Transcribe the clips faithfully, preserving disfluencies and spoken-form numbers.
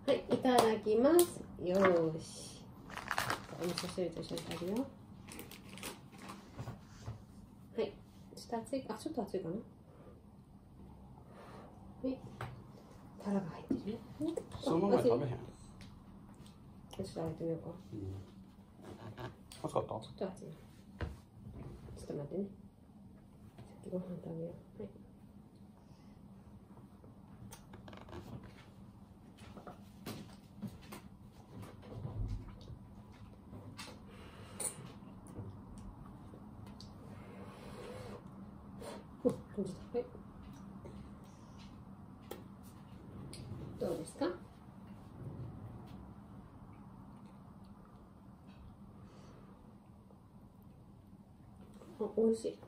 はい、いただきます。よーし。お味噌汁と一緒に食べよう。はい。ちょっと熱い、あ、ちょっと熱いかな。はい。タラが入ってるね。 そのまま食べへん。 ちょっと開いてみようか。 うん、熱かった？ちょっと熱い。ちょっと待ってね。さっきご飯食べよう。はい。はい。どうですか？あ、美味しい。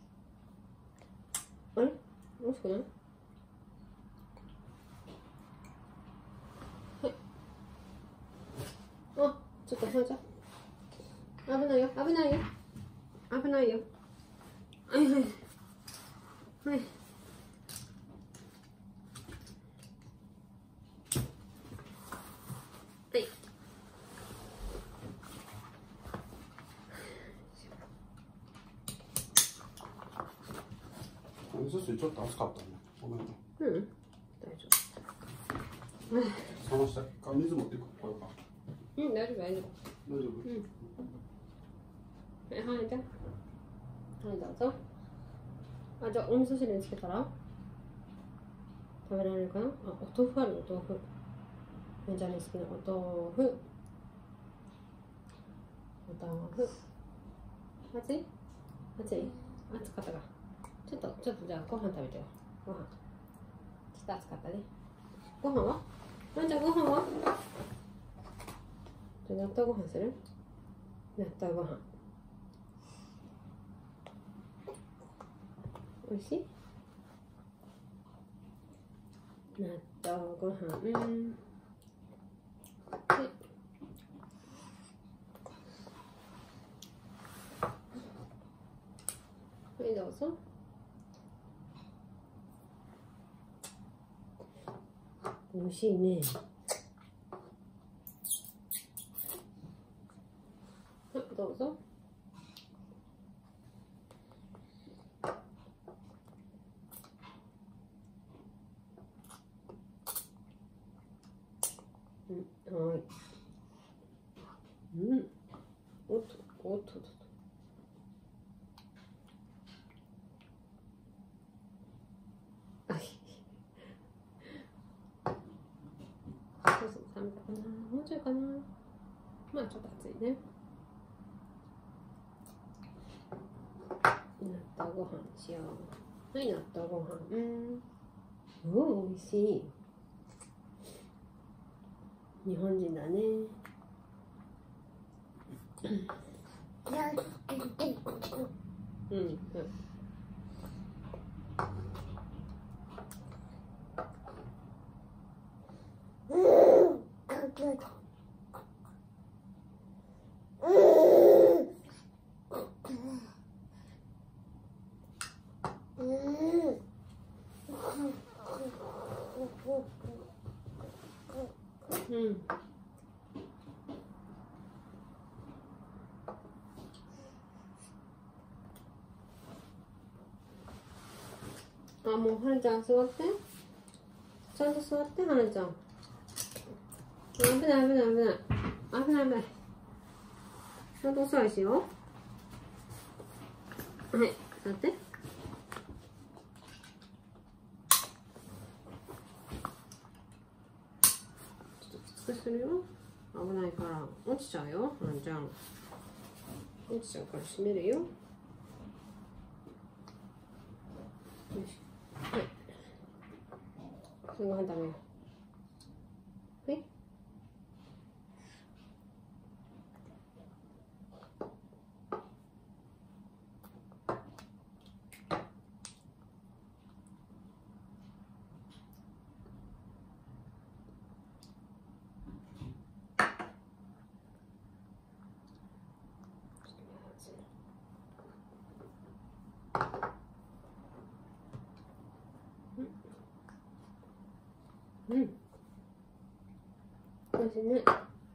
あれ？美味しくない？はい。あ、ちょっとはじゃ。危ないよ、危ないよ。危ないよ。はいはい。はい。はい。 味噌汁ちょっと熱かったね。ごめんね。 うん。大丈夫。 冷ました。水持っていく。これか。 うん、大丈夫、大丈夫。 大丈夫。 うん。はい、はい、じゃあ。はい、どうぞ。あ、じゃあ、お味噌汁につけたら。食べられるかな。あ、お豆腐ある、お豆腐。めちゃめちゃ好きなお豆腐。お豆腐。熱い。熱い。熱かったか。ちょっと、ちょっと、じゃあ、ご飯食べてよ。ご飯。ちょっと熱かったね。ご飯は。まんちゃん、ご飯は。じゃあ、納豆ご飯する。納豆ご飯。おいしい。納豆ご飯。うん。はい。はい、どうぞ。美味しいね。はい、どうぞ。うん、はい。うん。おっと、おっとっと。あい。そうそう、寒かったな。もうちょいかな。まあ、ちょっと暑いね。納豆ご飯にしよう。はい、納豆ご飯。うん。おお、美味しい。日本人だね。うん、うん。うん。あ、もうはなちゃん座って。ちゃんと座って、はなちゃん。危ない危ない危ない。危ない危ない。ちゃんとお座りしよう。はい、座って。ちょっときつくするよ。危ないから落ちちゃうよ、はなちゃん。落ちちゃうから閉めるよ。よし。はい。ご飯食べよう。はい。うん。 美味しいね。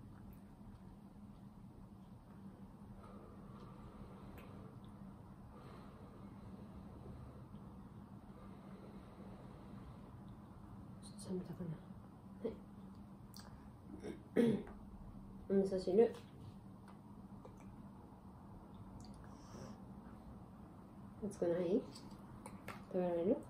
冷めたかな。はい。お味噌汁。熱くない？食べられる？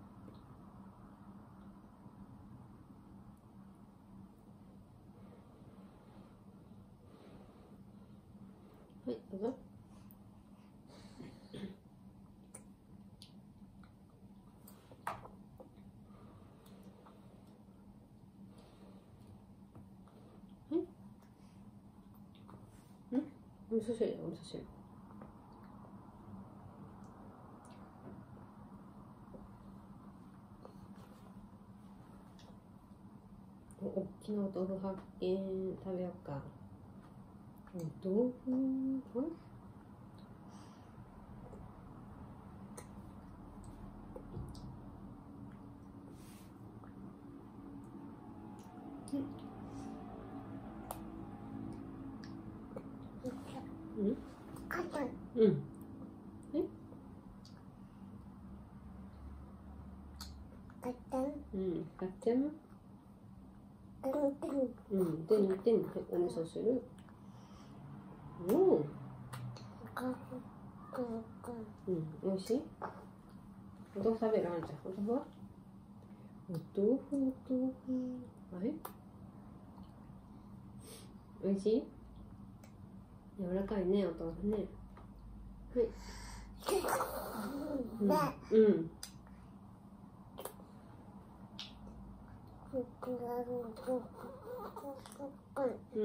はい、どうぞ。はい。ん？お味噌汁だ、お味噌汁。お、大きなお豆腐発見。食べようか。お豆腐、はい。うん。うん。うん。はい。うん。ガッチャン。うん。で、にてん。はい。お味噌汁。おお。うん。美味しい？お豆腐食べる？あんちゃん。お豆腐は？お豆腐、お豆腐。はい。美味しい？柔らかいね、お豆腐ね。はい。うん。うん。うん。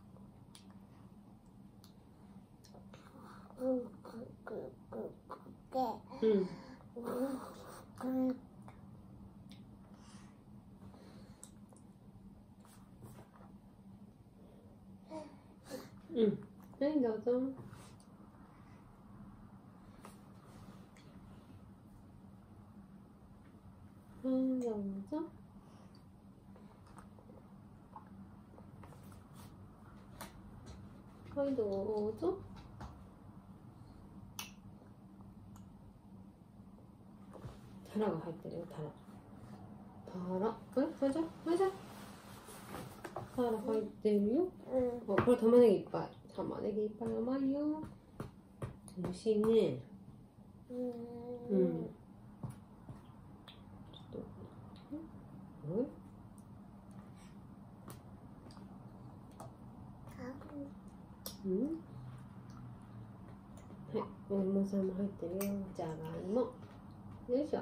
うん。うん。はい、どうぞ。はい、どうぞ。はい、どうぞ。タラが入ってるよ、タラ。タラ。え、ほいじゃ、ほいじゃ。タラ入ってるよ。うん。これ玉ねぎいっぱい。玉ねぎいっぱい甘いよ。美味しいね。うん。ちょっと。うんうん。はい、お芋さんも入ってるよ。じゃがいも。よいしょ。はい、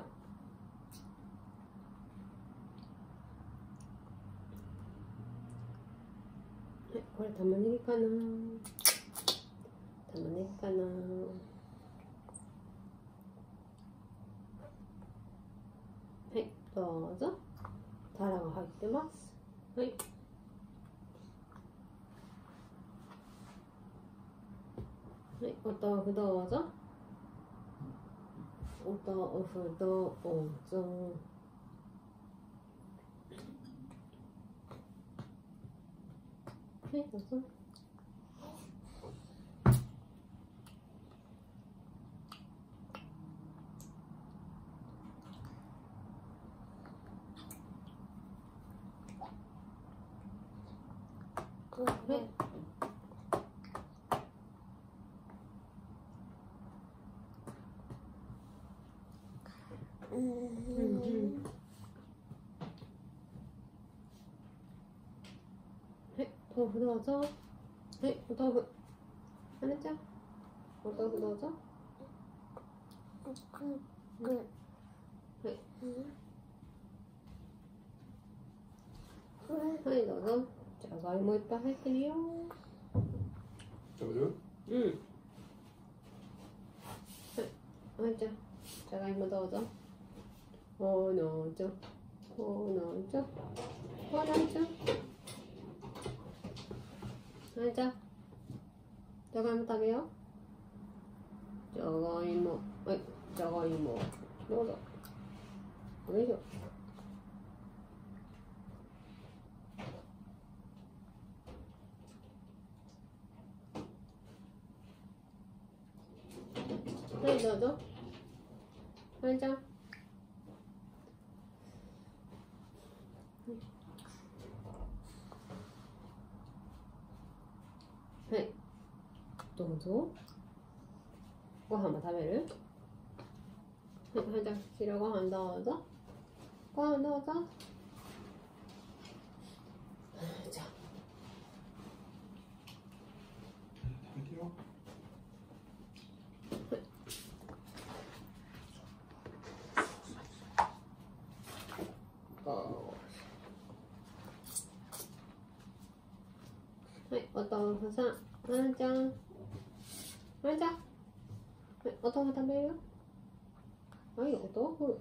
これ玉ねぎかな。玉ねぎかな。はい、どうぞ。タラが入ってます。はい。はい、お豆腐どうぞ。お豆腐どうぞ。はい、どうぞ。はい。うんうん。はい、豆腐どうぞ。はい、お豆腐。はなちゃん、お豆腐どうぞ。うん、はい。はい、どうぞ。じゃがいもいっぱい入ってるよ。 食べる？ うん。はい。はなちゃん、じゃがいもどうぞ。ほのちょ。ほのちょ。ほのちょ。はなちゃん、じゃがいも食べよう。じゃがいも。はい、じゃがいも。どうぞ。よいしょ。 はいどうぞ。はるちゃん。はいどうぞ。ご飯も食べる？はい、はるちゃん、白ご飯どうぞ。ご飯どうぞ。じゃあ食べてよ。 はい、お豆腐さん、はるちゃん、はるちゃん、はい、お豆腐食べるよ。はい、お豆腐。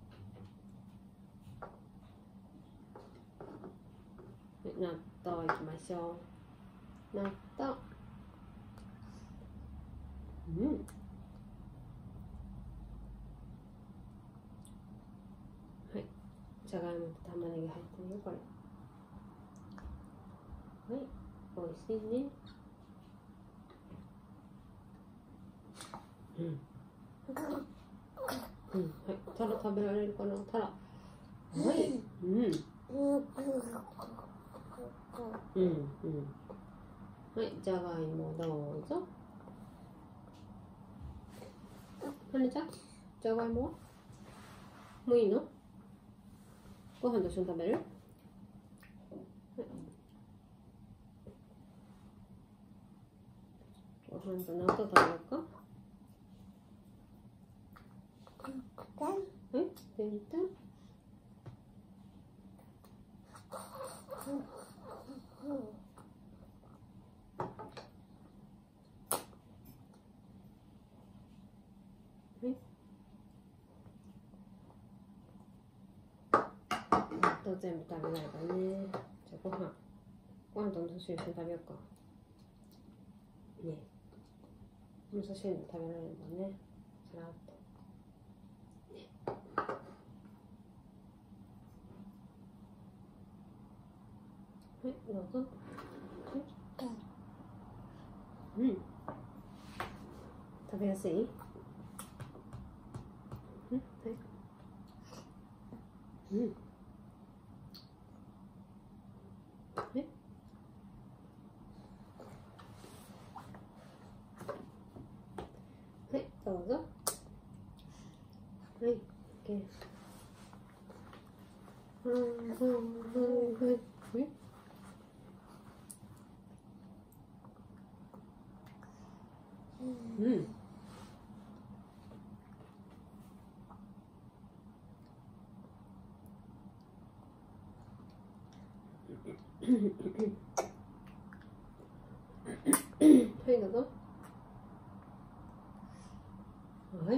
はい、納豆いきましょう。納豆。うん。はい、じゃがいもと玉ねぎ入ってるよ、これ。はい、美味しいね。うん。うん、はい、タラ食べられるかな、タラ。はい、うん。うん、うん。はい、じゃがいもどうぞ。はるちゃん、じゃがいもはもういいの？ご飯と一緒に食べる？はい、ご飯と納豆食べようか。はい、できた。納豆全部食べないからね。じゃあご飯ご飯と味噌汁一緒に食べようかね。味噌汁も食べられるもんね、さらっとね。はいどうぞ。うん、食べやすい？うん、はい、うんえはい、どうぞ。はい、OK。はい、はい、はい、はい。うん。はい、どうぞ。はい。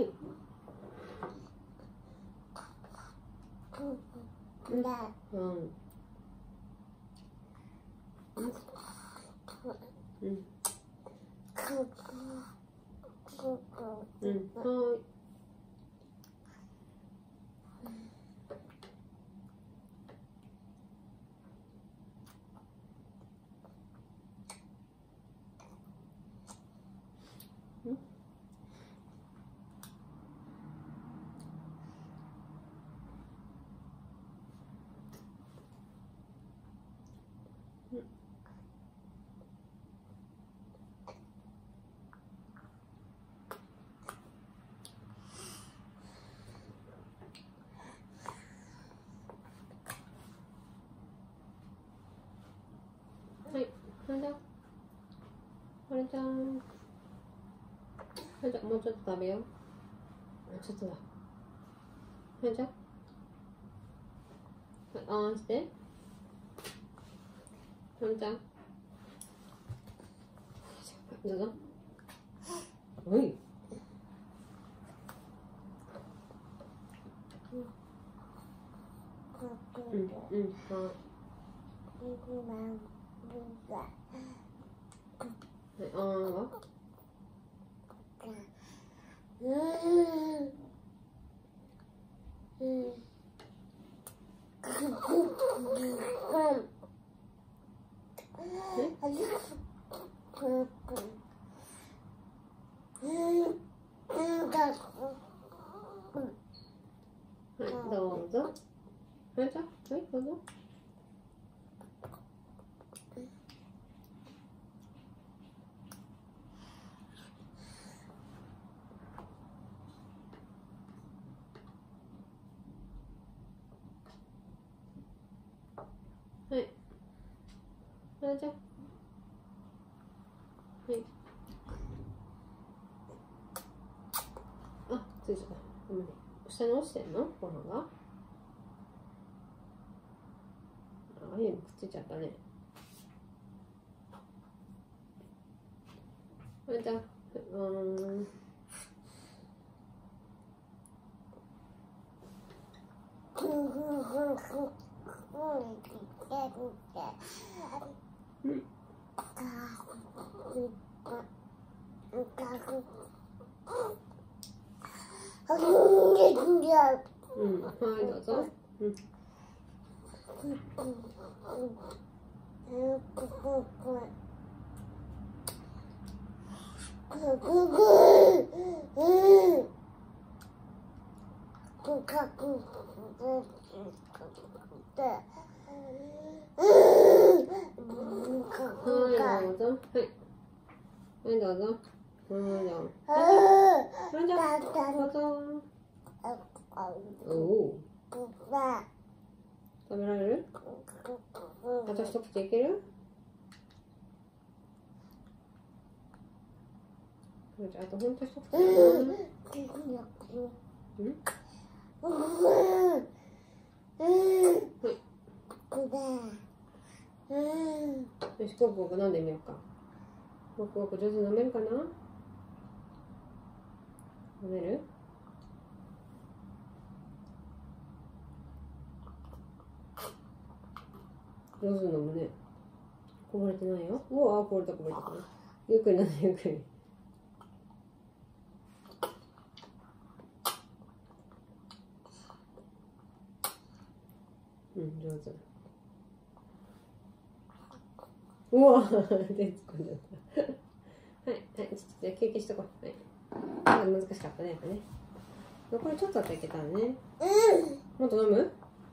うん。うん。うん。うん。はい。はい、はるちゃん。はるちゃん。はるちゃん、もうちょっと食べよう。もうちょっとだ。はるちゃん。はい、あーんして。はるちゃん。どうぞ。はい。うん、うん、はい。はい、あーんはなちゃん。はい。あ、ついちゃった。ごめんね。下に落ちてんのご飯が。ああいうのくっついちゃったね。なちゃん。うん。うん。うん、はい、どうぞ。うん。はい、どうぞ。はい。はい、どうぞ。はい、どうぞ。はい、じゃあ、どうぞ。おお。食べられる？あと一口いける？あとほんと一口かな。うん？よし、ごくごく飲んでみようか。ごくごく上手に飲めるかな？飲める？上手に飲むね。こぼれてないよ。うわ、こぼれたこぼれた。ゆっくり飲んでゆっくり。うん、上手。うわ手突っ込んじゃった。はい、はい、ちょっと休憩しとこう。はい。難しかったね、やっぱね。これちょっとだったらいけたね。もっと飲む？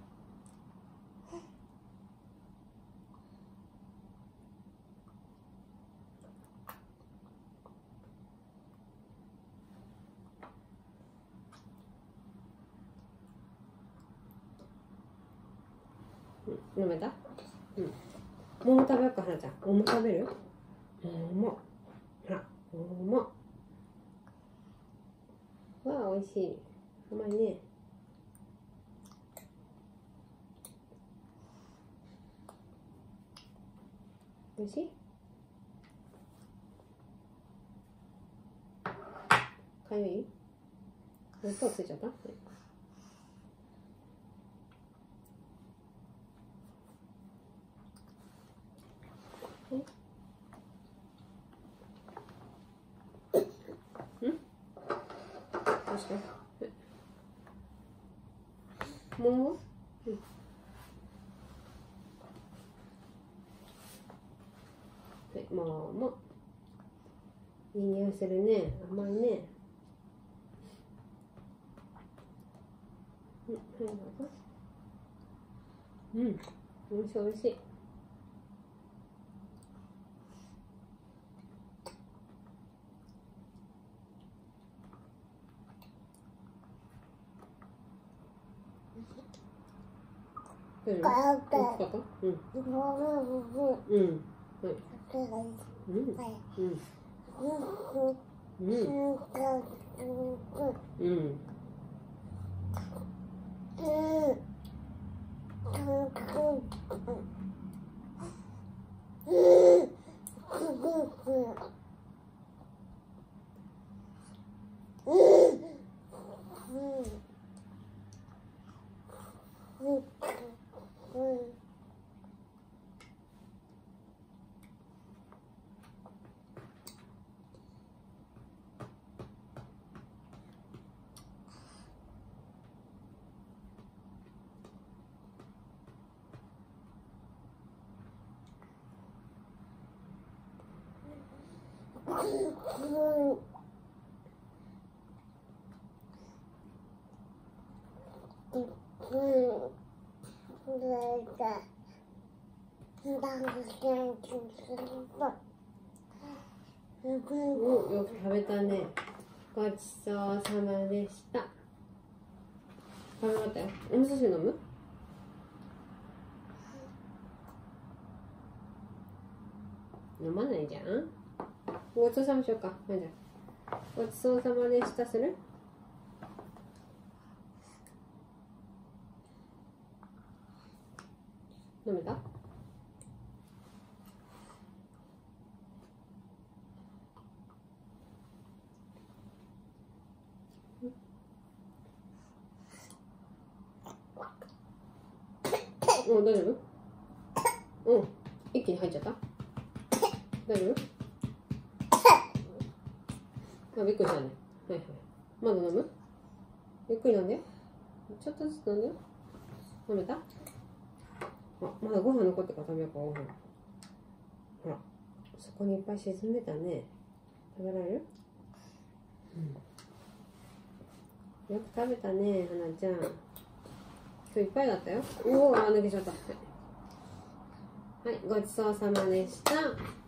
うん、飲めた？うん。桃食べようか、はなちゃん。桃食べる？桃。ほら、桃。わあ、美味しい。甘いね。美味しい？かゆい？熱がついちゃった？はい。うん？どうした？桃？うん。はい、桃。いい匂いするね。甘いね。うん、はい、どうぞ。うん、美味しい美味しい。大丈夫？大きかった？うん。うん。はい。うん。うん。うん。うん。うん、よく食べたね。ごちそうさまでした。食べ終わったよ。お味噌汁飲む？ 飲まないじゃん。ごちそうさましようか。はい、じゃあごちそうさまでしたする？飲めた？うん、大丈夫？うん、一気に入っちゃった？大丈夫？あ、びっくりしたね。はいはい。まだ飲む？ゆっくり飲んで。ちょっとずつ飲んで。飲めた？あ、まだご飯残ってから食べようか、ご飯。ほら、そこにいっぱい沈んでたね。食べられる？うん。よく食べたね、はなちゃん。今日いっぱいだったよ。おお、あ、抜けちゃった。はい、ごちそうさまでした。